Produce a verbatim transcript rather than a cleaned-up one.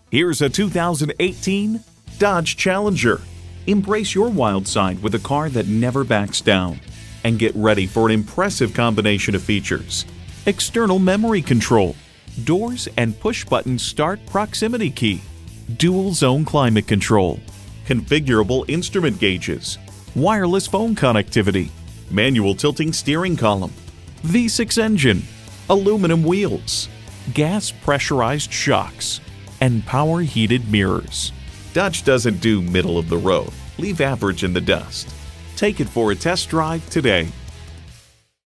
Here's a two thousand eighteen Dodge Challenger. Embrace your wild side with a car that never backs down. And get ready for an impressive combination of features: external memory control, doors and push-button start proximity key, dual-zone climate control, configurable instrument gauges, wireless phone connectivity, manual tilting steering column, V six engine, aluminum wheels, gas pressurized shocks, and power heated mirrors. Dodge doesn't do middle of the road. Leave average in the dust. Take it for a test drive today.